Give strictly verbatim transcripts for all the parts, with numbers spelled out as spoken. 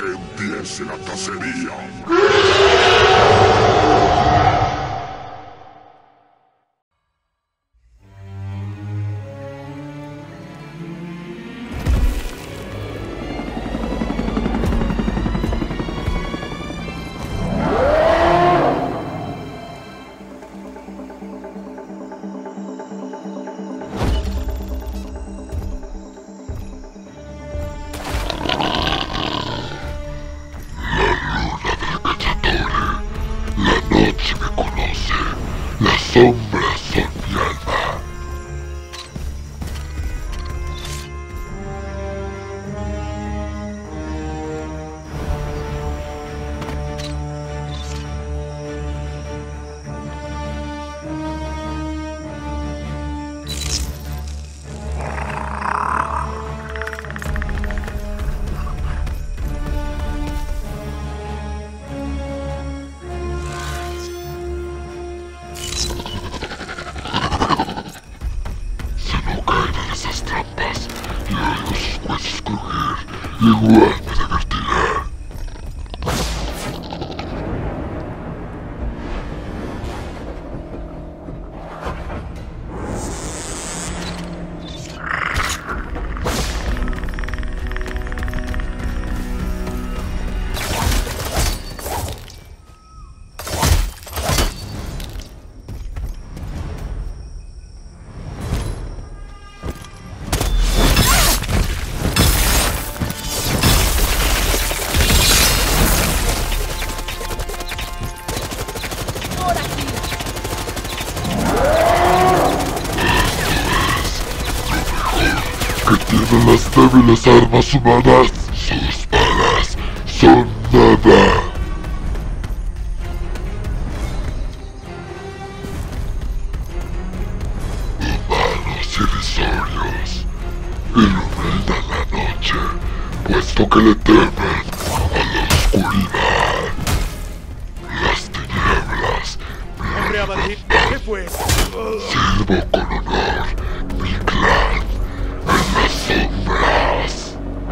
empiece la cacería. Sombras son mi alma. Igual me divertirá. Que tienen las débiles armas humanas, sus balas son nada. Humanos irrisorios, iluminan la noche, puesto que le temen a la oscuridad. Las tinieblas ¡Hombre a Madrid! ¿Qué fue? Sirvo con honor mi clan en las sombras.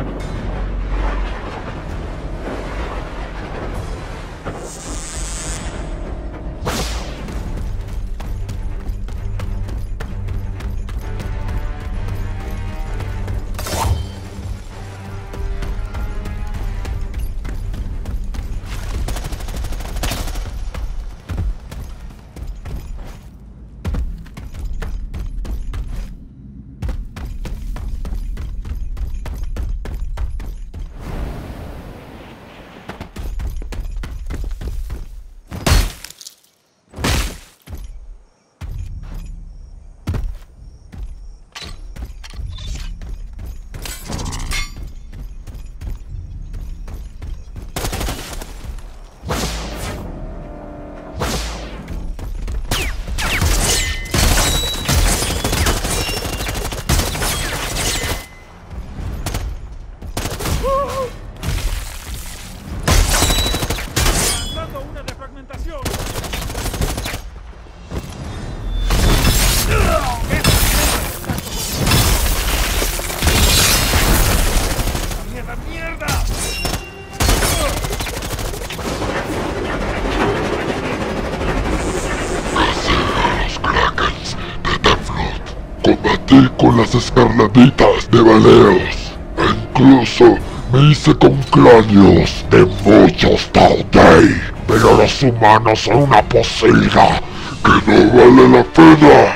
Combatí con las escarlatitas de Baleos e incluso me hice con cráneos de muchos Taudei, pero los humanos son una posilga que no vale la pena.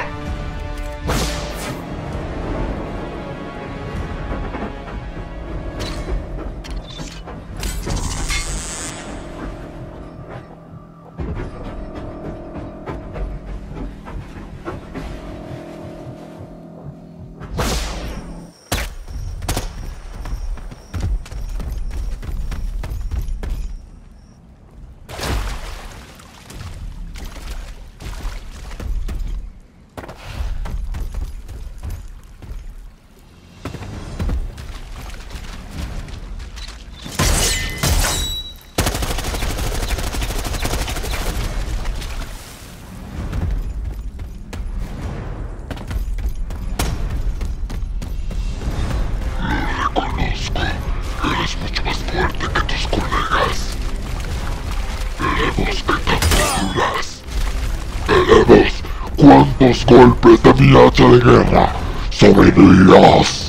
los golpes de mi hacha de guerra, sobrevivirás.